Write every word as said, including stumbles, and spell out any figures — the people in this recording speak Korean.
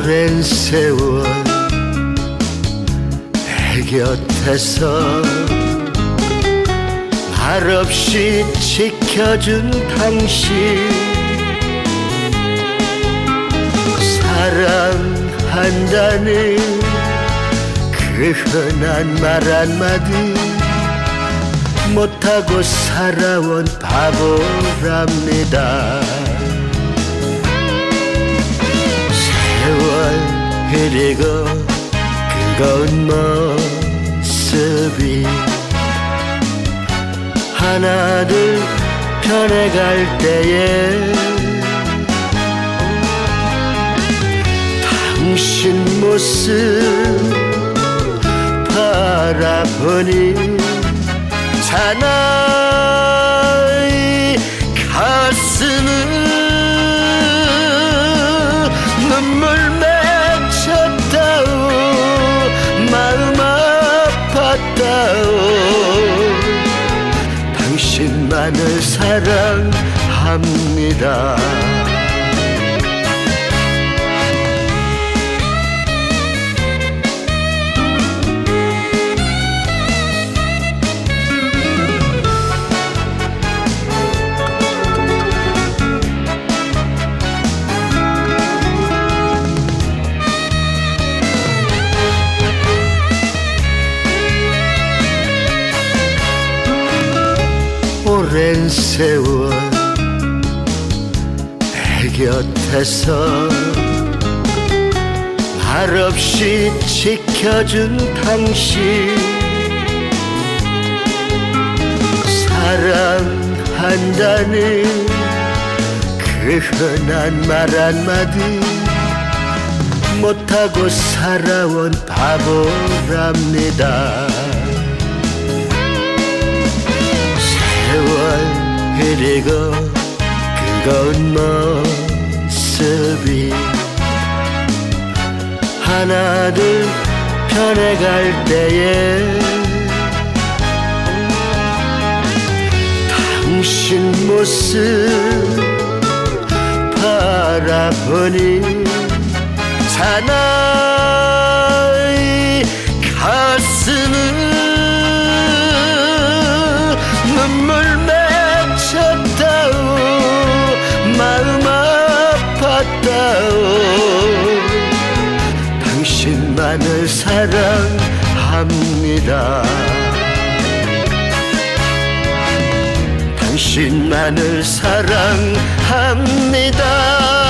오랜 세월 내 곁에서 말없이 지켜준 당신, 사랑한다는 그 흔한 말 한마디 못하고 살아온 바보랍니다. 세월 흐르고 그거운 모습이 하나둘 변해갈 때에 당신 모습 바라보니 사나이 가슴은 눈물 맺혔다오, 마음 아팠다오. 당신만을 사랑합니다. 오랜 세월 내 곁에서 말없이 지켜준 당신, 사랑한다는 그 흔한 말 한마디 못하고 살아온 바보랍니다. 세월 흐르고 그거운 모습이 하나둘 변해갈 때에 당신 모습 바라보니 사나이 가슴은 눈물 맺혔다오, 마음 아팠다오. 당신만을 사랑합니다. 당신만을 사랑합니다.